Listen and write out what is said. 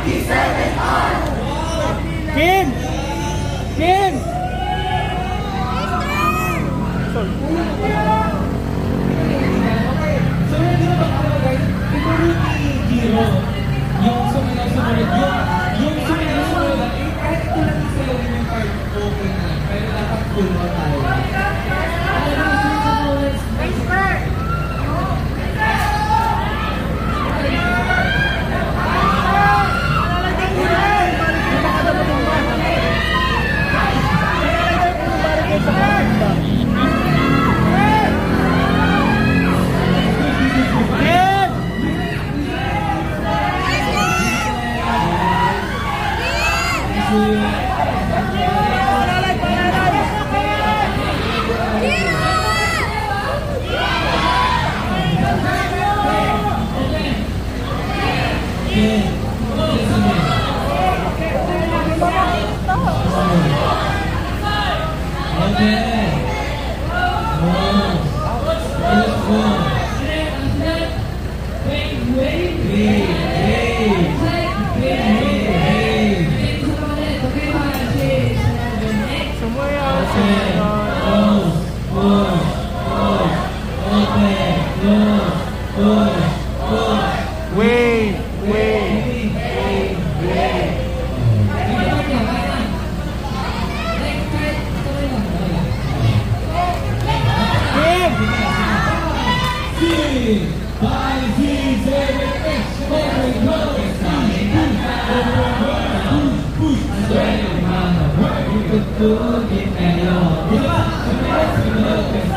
Kim! Kim! So yun na ba guys? Ito rin i-hero. Yung sumunod-sunod. Yung sumunod-sunod. Kahit ito lang isa lang yung card, okay na. Pero dapat full mo tayo. Good,